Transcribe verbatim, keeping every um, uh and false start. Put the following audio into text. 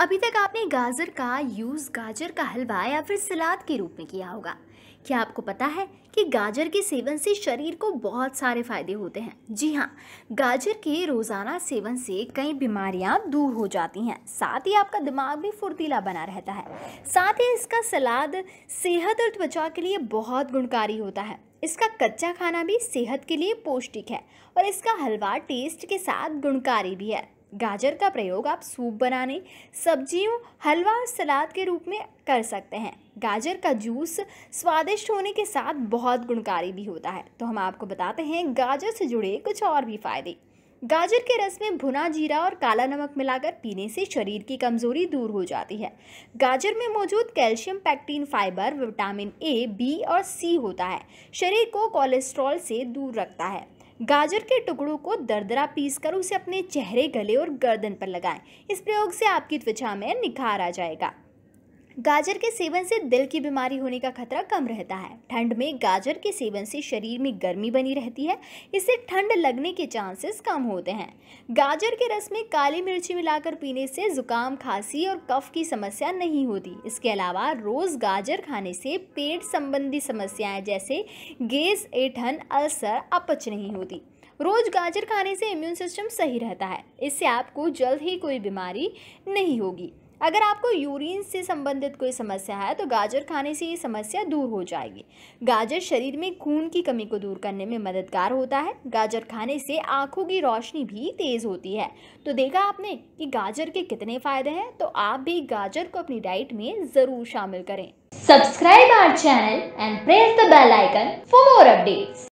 अभी तक आपने गाजर का यूज़ गाजर का हलवा या फिर सलाद के रूप में किया होगा। क्या आपको पता है कि गाजर के सेवन से शरीर को बहुत सारे फायदे होते हैं? जी हाँ, गाजर के रोज़ाना सेवन से कई बीमारियां दूर हो जाती हैं। साथ ही आपका दिमाग भी फुर्तीला बना रहता है। साथ ही इसका सलाद सेहत और त्वचा के लिए बहुत गुणकारी होता है। इसका कच्चा खाना भी सेहत के लिए पौष्टिक है और इसका हलवा टेस्ट के साथ गुणकारी भी है। गाजर का प्रयोग आप सूप बनाने, सब्जियों, हलवा और सलाद के रूप में कर सकते हैं। गाजर का जूस स्वादिष्ट होने के साथ बहुत गुणकारी भी होता है। तो हम आपको बताते हैं गाजर से जुड़े कुछ और भी फायदे। गाजर के रस में भुना जीरा और काला नमक मिलाकर पीने से शरीर की कमजोरी दूर हो जाती है। गाजर में मौजूद calcium, pectin, fibre, vitamin A, B और सी होता है। शरीर को कोलेस्ट्रॉल से दूर रखता है। गाजर के टुकड़ों को दरदरा पीसकर उसे अपने चेहरे, गले और गर्दन पर लगाएं। इस प्रयोग से आपकी त्वचा में निखार आ जाएगा। गाजर के सेवन से दिल की बीमारी होने का खतरा कम रहता है। ठंड में गाजर के सेवन से शरीर में गर्मी बनी रहती है, इससे ठंड लगने के चांसेस कम होते हैं। गाजर के रस में काली मिर्ची मिलाकर पीने से जुकाम, खांसी और कफ की समस्या नहीं होती। इसके अलावा रोज गाजर खाने से पेट संबंधी समस्याएं जैसे गैस, ऐंठन, अल्सर, अपच नहीं होती। रोज गाजर खाने से इम्यून सिस्टम सही रहता है, इससे आपको जल्द ही कोई बीमारी नहीं होगी। अगर आपको यूरिन से संबंधित कोई समस्या है तो गाजर खाने से ये समस्या दूर हो जाएगी। गाजर शरीर में खून की कमी को दूर करने में मददगार होता है। गाजर खाने से आंखों की रोशनी भी तेज होती है। तो देखा आपने कि गाजर के कितने फायदे हैं, तो आप भी गाजर को अपनी डाइट में जरूर शामिल करें। Subscribe our channel and press the bell icon for more updates.